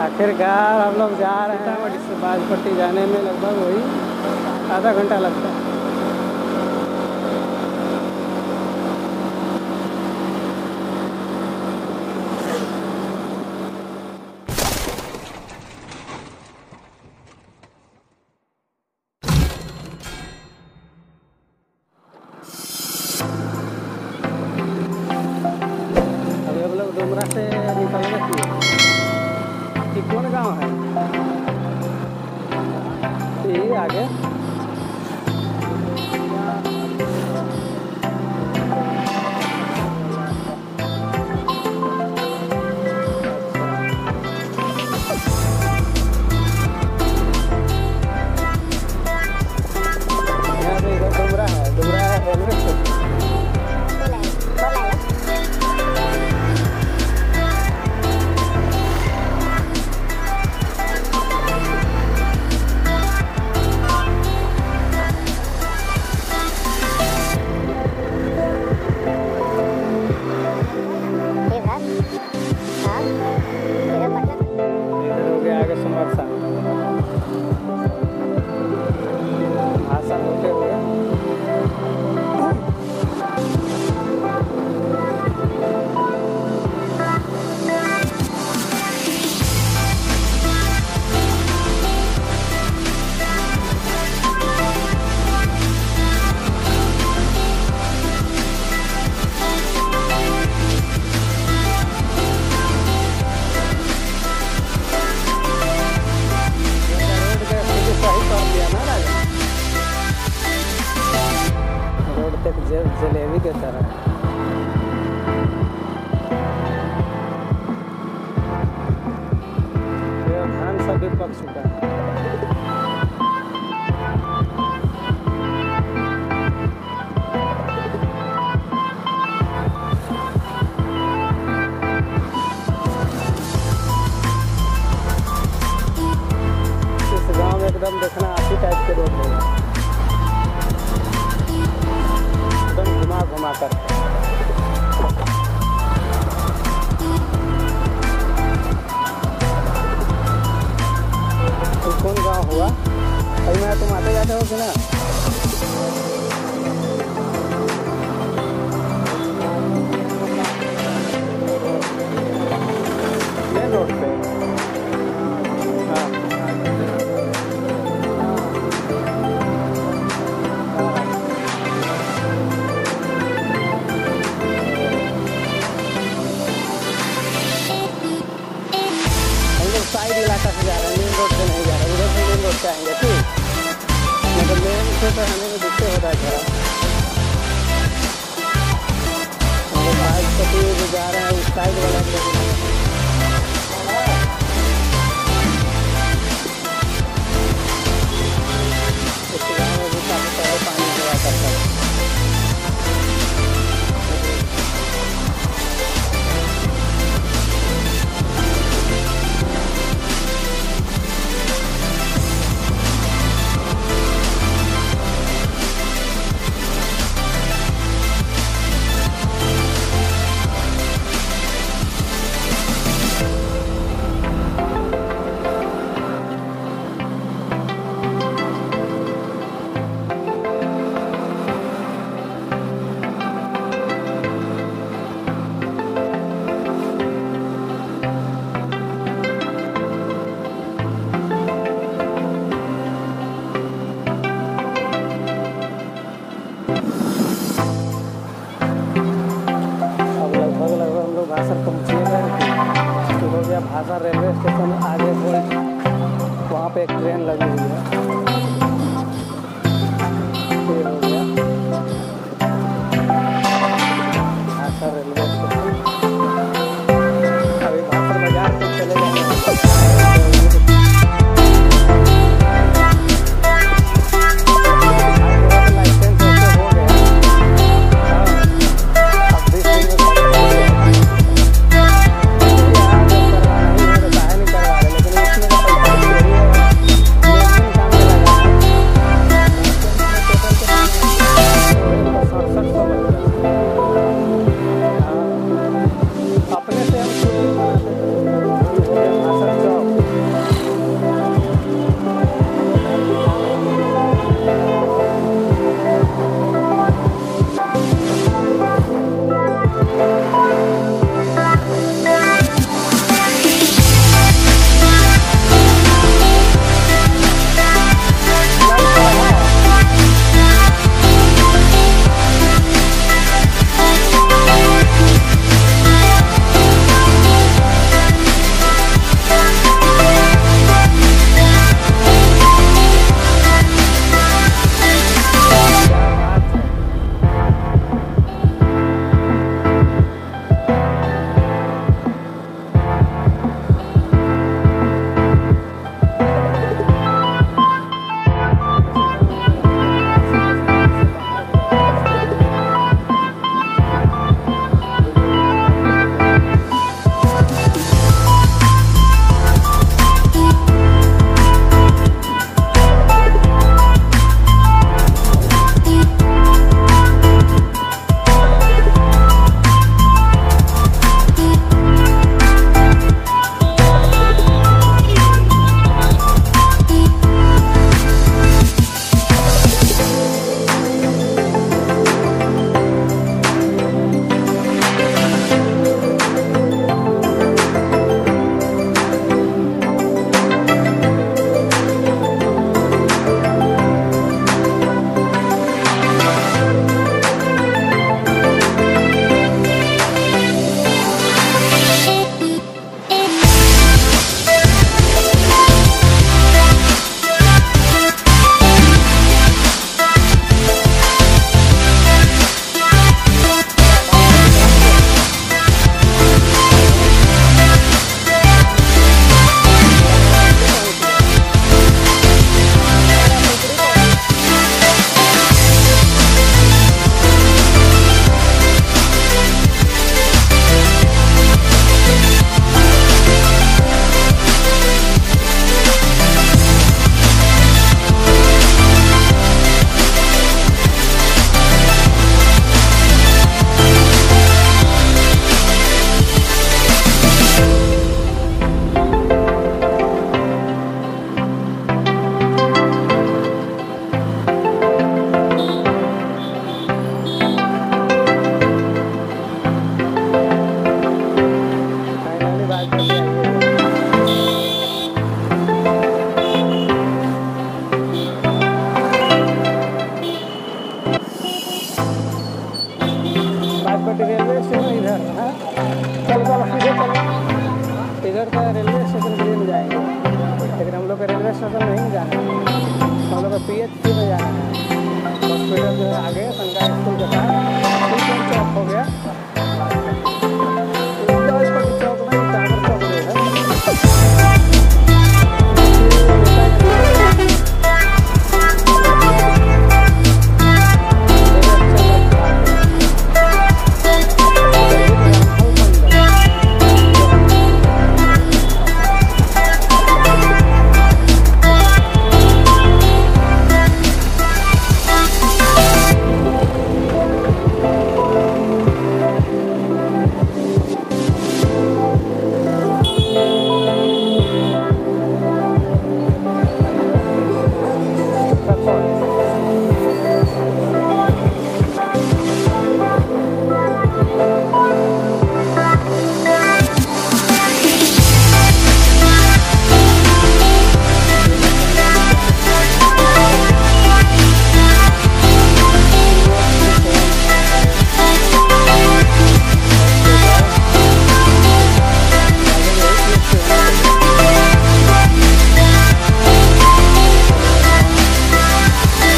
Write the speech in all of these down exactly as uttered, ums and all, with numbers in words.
आखिरकार हम लोग जा रहे हैं से बाजपट्टी जाने में लगभग वही आधा घंटा लगता है। अभी हम लोग डुमरा से निकल गए। ये कौन गांव है? ये आगे यहाँ पे इधर डुमरा है। डुमरा है रेलवे स्टेशन। जलेबी के तरह धान सब भी पक चुका है। इस गांव में एकदम देखना आशी टाइप के रोड है, घुमा घुमा कर। तो कौन गाँव हुआ? अभी मैं तुम आते जाते हो कि ना? मेन रोड पे साइड इलाका से जा रहे हैं, मेन रोड से नहीं जा रहे। उधर से मेन रोड से आएंगे ठीक, मतलब मेन से तो हमें भी दिखते होता है थोड़ा। हम लोग बाजपट्टी जो जा रहे हैं उस साइड वाला इस गाँव में भी काफ़ी सारे पानी हुआ करता है। भाषा रेलवे स्टेशन आगे वहाँ पे एक ट्रेन लगी हुई है। ये हो गया भाषा रेलवे स्टेशन। अभी भाषा बाजार से चले जाएंगे। लेकिन इसमें पैसा इधर है। चल चल सीधे चल, इधर तो रेलवे स्टेशन के लिए नहीं जाएंगे, लेकिन हम लोग को रेलवे स्टेशन नहीं जाना है, हम लोग को पी एच सी में जाना है। हॉस्पिटल जो है आगे सरकारी स्कूल के पास चौक हो गया, चौक में टावर चौक जो है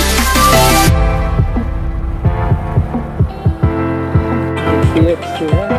पी एच सी है।